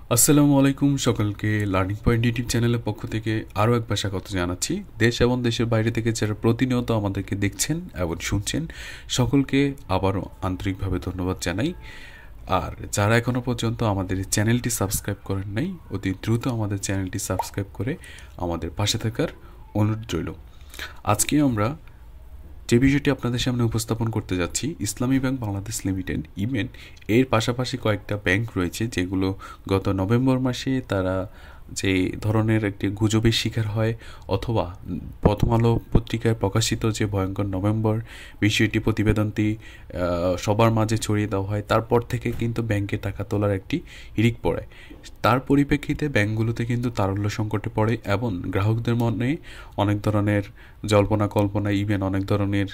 আসসালামু আলাইকুম সকলকে লার্নিং পয়েন্ট ইউটিউব চ্যানেলের পক্ষ থেকে আরও একবার স্বাগত জানাচ্ছি। দেশ এবং দেশের বাইরে থেকে যারা প্রতিনিয়ত আমাদেরকে দেখছেন এবং শুনছেন সকলকে আবারও আন্তরিকভাবে ধন্যবাদ জানাই। আর যারা এখনও পর্যন্ত আমাদের চ্যানেলটি সাবস্ক্রাইব করেন নাই, অতি দ্রুত আমাদের চ্যানেলটি সাবস্ক্রাইব করে আমাদের পাশে থাকার অনুরোধ রইল। আজকে আমরা যে বিষয়টি আপনাদের সামনে উপস্থাপন করতে যাচ্ছি, ইসলামী ব্যাংক বাংলাদেশ লিমিটেড ইমেন এর পাশাপাশি কয়েকটা ব্যাংক রয়েছে যেগুলো গত নভেম্বর মাসে তারা যে ধরনের একটি গুজবের শিকার হয়, অথবা প্রথম আলো পত্রিকায় প্রকাশিত যে ভয়ঙ্কর নভেম্বর বিষয়টি প্রতিবেদনটি সবার মাঝে ছড়িয়ে দেওয়া হয়, তারপর থেকে কিন্তু ব্যাংকে টাকা তোলার একটি হিড়িক পড়ে। তার পরিপ্রেক্ষিতে ব্যাংকগুলোতে কিন্তু তারল্য সংকটে পড়ে এবং গ্রাহকদের মনে অনেক ধরনের জল্পনা কল্পনা, ইভেন অনেক ধরনের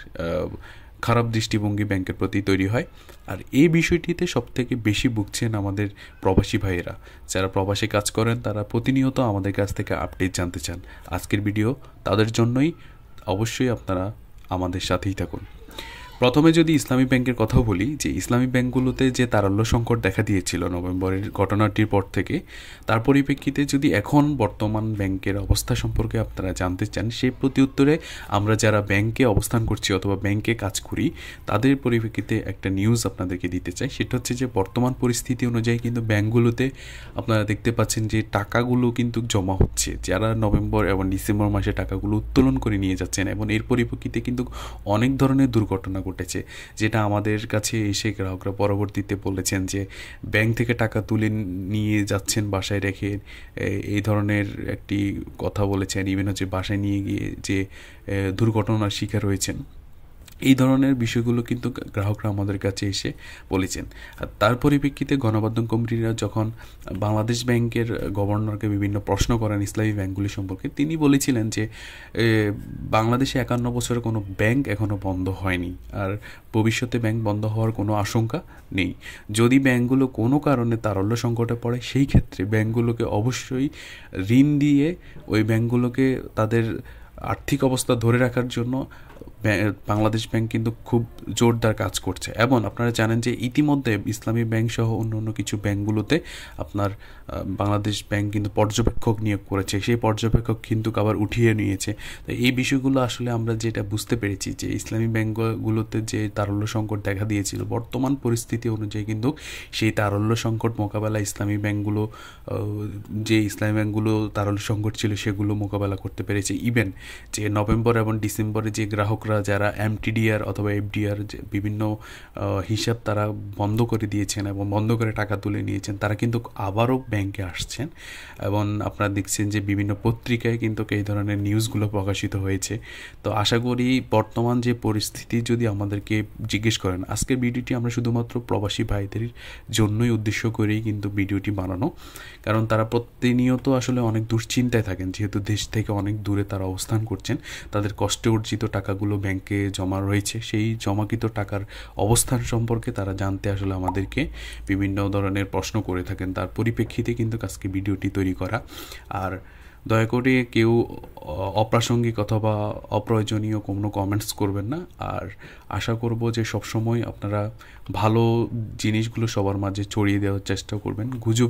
খারাপ দৃষ্টিভঙ্গি ব্যাংকের প্রতি তৈরি হয়। আর এই বিষয়টিতে সবথেকে বেশি ভুগছেন আমাদের প্রবাসী ভাইয়েরা। যারা প্রবাসে কাজ করেন তারা প্রতিনিয়ত আমাদের কাছ থেকে আপডেট জানতে চান। আজকের ভিডিও তাদের জন্যই, অবশ্যই আপনারা আমাদের সাথেই থাকুন। প্রথমে যদি ইসলামী ব্যাংকের কথাও বলি, যে ইসলামী ব্যাংকগুলোতে যে তারল্য সংকট দেখা দিয়েছিল নভেম্বরের ঘটনাটির পর থেকে, তার পরিপ্রেক্ষিতে যদি এখন বর্তমান ব্যাংকের অবস্থা সম্পর্কে আপনারা জানতে চান, সেই প্রতি উত্তরে আমরা যারা ব্যাংকে অবস্থান করছি অথবা ব্যাংকে কাজ করি তাদের পরিপ্রেক্ষিতে একটা নিউজ আপনাদেরকে দিতে চাই। সেটা হচ্ছে যে বর্তমান পরিস্থিতি অনুযায়ী কিন্তু ব্যাংকগুলোতে আপনারা দেখতে পাচ্ছেন যে টাকাগুলো কিন্তু জমা হচ্ছে। যারা নভেম্বর এবং ডিসেম্বর মাসে টাকাগুলো উত্তোলন করে নিয়ে যাচ্ছেন, এবং এর পরিপ্রেক্ষিতে কিন্তু অনেক ধরনের দুর্ঘটনা ঘটেছে, যেটা আমাদের কাছে এসে গ্রাহকরা পরবর্তীতে বলেছেন যে ব্যাংক থেকে টাকা তুলে নিয়ে যাচ্ছেন বাসায় রেখে, এই ধরনের একটি কথা বলেছেন। ইভেন হচ্ছে বাসায় নিয়ে গিয়ে যে দুর্ঘটনার শিকার হয়েছেন, এই ধরনের বিষয়গুলো কিন্তু গ্রাহকরা আমাদের কাছে এসে বলেছেন। আর তার পরিপ্রেক্ষিতে গণমাধ্যম কমিটিরা যখন বাংলাদেশ ব্যাংকের গভর্নরকে বিভিন্ন প্রশ্ন করেন ইসলামী ব্যাংকগুলি সম্পর্কে, তিনি বলেছিলেন যে বাংলাদেশে 51 বছরের কোনো ব্যাংক এখনও বন্ধ হয়নি, আর ভবিষ্যতে ব্যাংক বন্ধ হওয়ার কোনো আশঙ্কা নেই। যদি ব্যাংকগুলো কোনো কারণে তারল্য সংকটে পড়ে, সেই ক্ষেত্রে ব্যাংকগুলোকে অবশ্যই ঋণ দিয়ে ওই ব্যাংকগুলোকে তাদের আর্থিক অবস্থা ধরে রাখার জন্য বাংলাদেশ ব্যাংক কিন্তু খুব জোরদার কাজ করছে। এবং আপনারা জানেন যে ইতিমধ্যে ইসলামী ব্যাংক সহ অন্য কিছু ব্যাংকগুলোতে আপনার বাংলাদেশ ব্যাংক কিন্তু পর্যবেক্ষক নিয়োগ করেছে, সেই পর্যবেক্ষক কিন্তু আবার উঠিয়ে নিয়েছে। তো এই বিষয়গুলো আসলে আমরা যেটা বুঝতে পেরেছি যে ইসলামী ব্যাংকগুলোতে যে তারল্য সংকট দেখা দিয়েছিল, বর্তমান পরিস্থিতি অনুযায়ী কিন্তু সেই তারল্য সংকট মোকাবেলা ইসলামী ব্যাংকগুলো, যে ইসলামী ব্যাংকগুলো তারল্য সংকট ছিল সেগুলো মোকাবেলা করতে পেরেছে। ইভেন যে নভেম্বর এবং ডিসেম্বরে যে গ্রাহকরা যারা এমটিডিআর অথবা এফডিআর বিভিন্ন হিসাব তারা বন্ধ করে দিয়েছেন এবং বন্ধ করে টাকা তুলে নিয়েছেন, তারা কিন্তু আবারও ব্যাংকে আসছেন। এবং আপনারা দেখছেন যে বিভিন্ন পত্রিকায় কিন্তু এই ধরনের নিউজগুলো প্রকাশিত হয়েছে। তো আশা করি বর্তমান যে পরিস্থিতি যদি আমাদেরকে জিজ্ঞেস করেন, আজকের ভিডিওটি আমরা শুধুমাত্র প্রবাসী ভাইদের জন্যই উদ্দেশ্য করেই কিন্তু ভিডিওটি বানানো, কারণ তারা প্রতিনিয়ত আসলে অনেক দুশ্চিন্তায় থাকেন, যেহেতু দেশ থেকে অনেক দূরে তারা অবস্থান করছেন। তাদের কষ্টে অর্জিত টাকাগুলো ব্যাংকে জমা রয়েছে, সেই জমাকৃত টাকার অবস্থান সম্পর্কে তারা জানতে আসলে আমাদেরকে বিভিন্ন ধরনের প্রশ্ন করে থাকেন। তার পরিপ্রেক্ষিতে কিন্তু আজকে ভিডিওটি তৈরি করা। আর দয়া করে কেউ অপ্রাসঙ্গিক অথবা অপ্রয়োজনীয় কোনো কমেন্টস করবেন না। আর আশা করব যে সবসময় আপনারা ভালো জিনিসগুলো সবার মাঝে ছড়িয়ে দেওয়ার চেষ্টা করবেন।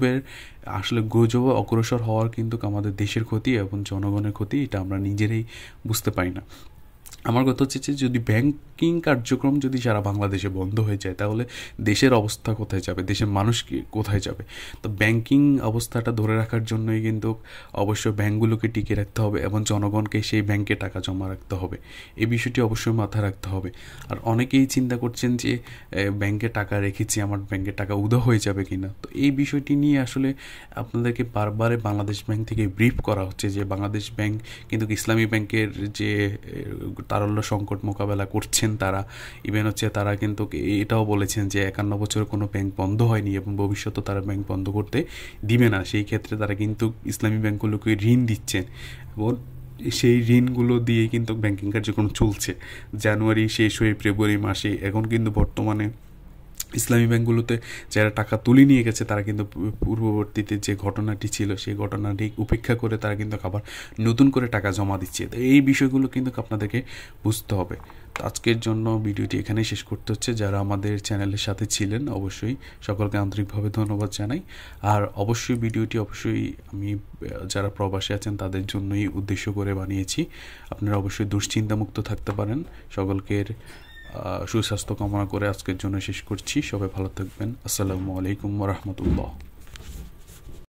গুজবে অগ্রসর হওয়ার কিন্তু আমাদের দেশের ক্ষতি এবং জনগণের ক্ষতি, এটা আমরা নিজেরাই বুঝতে পারি না। আমার কথা হচ্ছে যে যদি ব্যাংকিং কার্যক্রম যদি সারা বাংলাদেশে বন্ধ হয়ে যায়, তাহলে দেশের অবস্থা কোথায় যাবে, দেশের মানুষ কোথায় যাবে? তো ব্যাংকিং অবস্থাটা ধরে রাখার জন্যই কিন্তু অবশ্যই ব্যাংকগুলোকে টিকে রাখতে হবে এবং জনগণকে সেই ব্যাংকে টাকা জমা রাখতে হবে। এই বিষয়টি অবশ্যই মাথায় রাখতে হবে। আর অনেকেই চিন্তা করছেন যে ব্যাংকে টাকা রেখেছি, আমার ব্যাংকে টাকা উধাও হয়ে যাবে কিনা। তো এই বিষয়টি নিয়ে আসলে আপনাদেরকে বারবারে বাংলাদেশ ব্যাংক থেকে ব্রিফ করা হচ্ছে যে বাংলাদেশ ব্যাংক কিন্তু ইসলামী ব্যাংকের যে তারল্য সংকট মোকাবেলা করছেন তারা। ইভেন হচ্ছে তারা কিন্তু এটাও বলেছেন যে 51 বছরের কোনো ব্যাংক বন্ধ হয়নি এবং ভবিষ্যতে তারা ব্যাংক বন্ধ করতে দিবে না। সেই ক্ষেত্রে তারা কিন্তু ইসলামী ব্যাংকগুলোকে ঋণ দিচ্ছেন এবং সেই ঋণগুলো দিয়ে কিন্তু ব্যাংকিং কার্যক্রম চলছে। জানুয়ারি শেষ হয়ে ফেব্রুয়ারি মাসে এখন কিন্তু বর্তমানে ইসলামী ব্যাংকগুলোতে যারা টাকা তুলে নিয়ে গেছে তারা কিন্তু পূর্ববর্তীতে যে ঘটনাটি ছিল সেই ঘটনাটি উপেক্ষা করে তারা কিন্তু আবার নতুন করে টাকা জমা দিচ্ছে। তো এই বিষয়গুলো কিন্তু আপনাদেরকে বুঝতে হবে। তো আজকের জন্য ভিডিওটি এখানেই শেষ করতে হচ্ছে। যারা আমাদের চ্যানেলের সাথে ছিলেন অবশ্যই সকলকে আন্তরিকভাবে ধন্যবাদ জানাই। আর অবশ্যই ভিডিওটি আমি যারা প্রবাসী আছেন তাদের জন্যই উদ্দেশ্য করে বানিয়েছি। আপনারা অবশ্যই দুশ্চিন্তামুক্ত থাকতে পারেন। সকলকে সুস্বাস্থ্য কামনা করে আজকের জন্য শেষ করছি। সবাই ভালো থাকবেন। আসসালামু আলাইকুম ওয়া রাহমাতুল্লাহ।